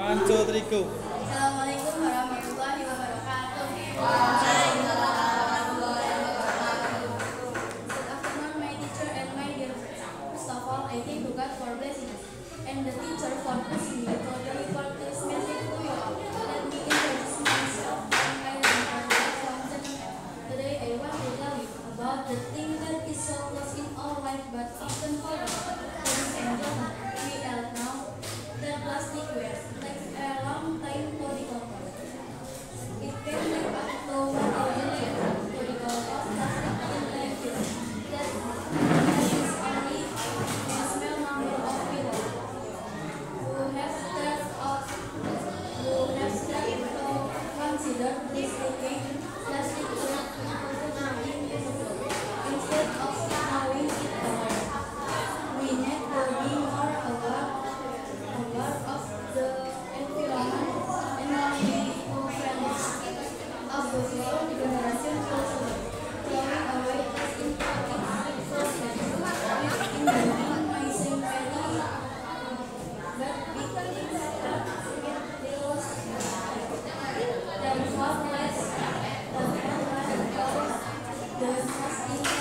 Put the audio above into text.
One, two, three, go. Assalamualaikum warahmatullahi wabarakatuh. Good afternoon, my teacher and my dear friends. First of all, I thank you God for blessing us, and the teacher for pushing me to deliver this message to you all. Let me introduce myself. I am Arya from Senegal. Today, I want to tell you about the thing that is so close in our life but often forgotten. Ladies and gentlemen, we all know that plastic waste takes a long time to decompose. It can take up to 1,000 years to decompose plastic in landfill. That is only a small number of people who have stepped to consider this decay plastic waste nothing useful. Instead of throwing it away, we need to be more aware of the environment and not be eco-friendly. As usual, generation culture, throwing away is impacting process, which involving my sympathy, but big things that get deals. Therefore, let's go the most